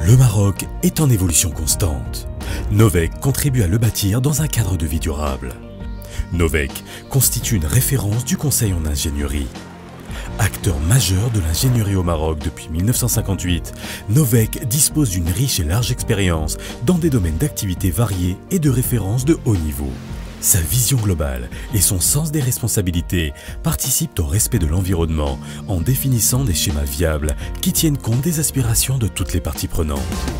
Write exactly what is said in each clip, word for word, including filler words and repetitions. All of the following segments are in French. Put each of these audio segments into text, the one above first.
Le Maroc est en évolution constante. Novec contribue à le bâtir dans un cadre de vie durable. Novec constitue une référence du conseil en ingénierie. Acteur majeur de l'ingénierie au Maroc depuis mille neuf cent cinquante-huit, Novec dispose d'une riche et large expérience dans des domaines d'activité variés et de référence de haut niveau. Sa vision globale et son sens des responsabilités participent au respect de l'environnement en définissant des schémas viables qui tiennent compte des aspirations de toutes les parties prenantes.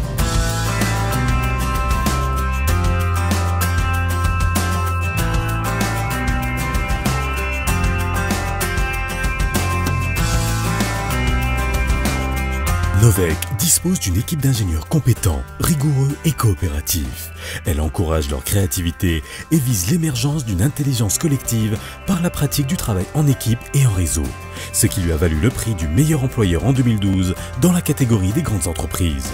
Novec dispose d'une équipe d'ingénieurs compétents, rigoureux et coopératifs. Elle encourage leur créativité et vise l'émergence d'une intelligence collective par la pratique du travail en équipe et en réseau, ce qui lui a valu le prix du meilleur employeur en deux mille douze dans la catégorie des grandes entreprises.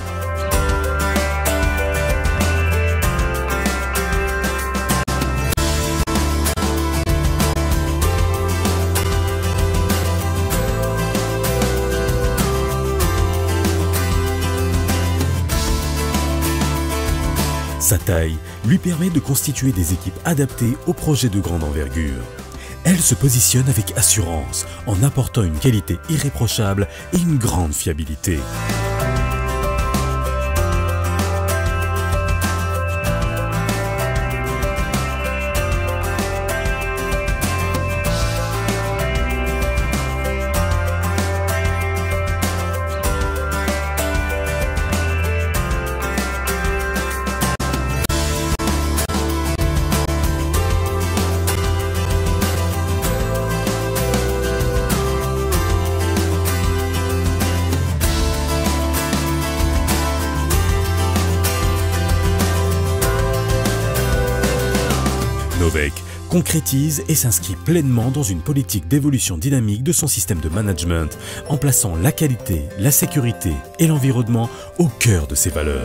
Sa taille lui permet de constituer des équipes adaptées aux projets de grande envergure. Elle se positionne avec assurance en apportant une qualité irréprochable et une grande fiabilité. Novec concrétise et s'inscrit pleinement dans une politique d'évolution dynamique de son système de management en plaçant la qualité, la sécurité et l'environnement au cœur de ses valeurs.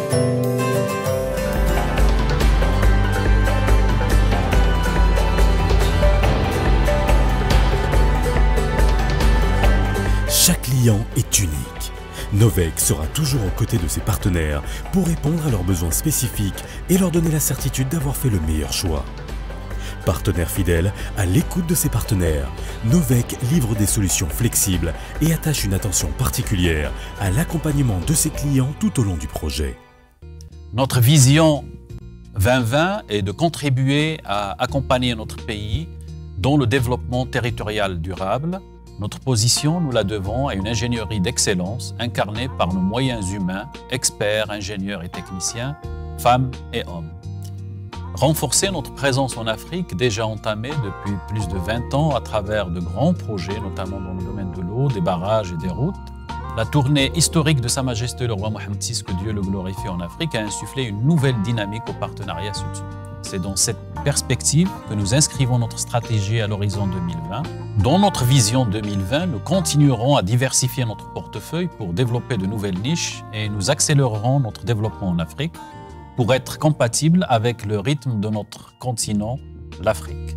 Chaque client est unique. Novec sera toujours aux côtés de ses partenaires pour répondre à leurs besoins spécifiques et leur donner la certitude d'avoir fait le meilleur choix. Partenaire fidèle, à l'écoute de ses partenaires, Novec livre des solutions flexibles et attache une attention particulière à l'accompagnement de ses clients tout au long du projet. Notre vision vingt vingt est de contribuer à accompagner notre pays dans le développement territorial durable. Notre position, nous la devons à une ingénierie d'excellence incarnée par nos moyens humains, experts, ingénieurs et techniciens, femmes et hommes. Renforcer notre présence en Afrique, déjà entamée depuis plus de vingt ans à travers de grands projets, notamment dans le domaine de l'eau, des barrages et des routes. La tournée historique de Sa Majesté le roi Mohammed six, que Dieu le glorifie en Afrique, a insufflé une nouvelle dynamique au partenariat sud-sud. C'est dans cette perspective que nous inscrivons notre stratégie à l'horizon deux mille vingt. Dans notre vision deux mille vingt, nous continuerons à diversifier notre portefeuille pour développer de nouvelles niches et nous accélérerons notre développement en Afrique pour être compatible avec le rythme de notre continent, l'Afrique.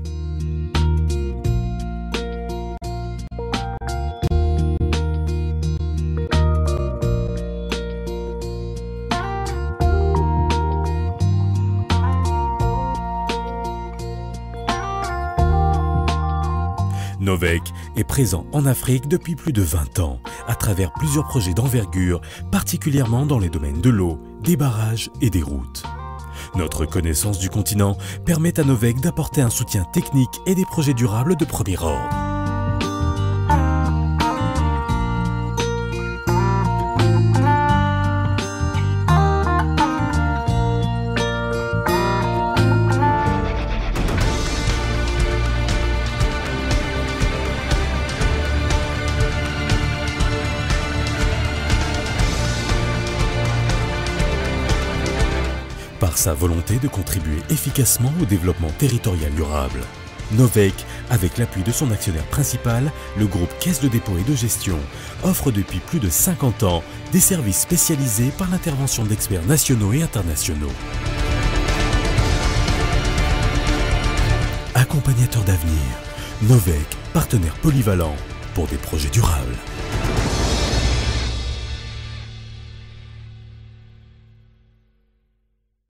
Novec est présent en Afrique depuis plus de vingt ans, à travers plusieurs projets d'envergure, particulièrement dans les domaines de l'eau, des barrages et des routes. Notre connaissance du continent permet à Novec d'apporter un soutien technique et des projets durables de premier ordre. Par sa volonté de contribuer efficacement au développement territorial durable, Novec, avec l'appui de son actionnaire principal, le groupe Caisse de dépôt et de gestion, offre depuis plus de cinquante ans des services spécialisés par l'intervention d'experts nationaux et internationaux. Accompagnateur d'avenir, Novec, partenaire polyvalent pour des projets durables.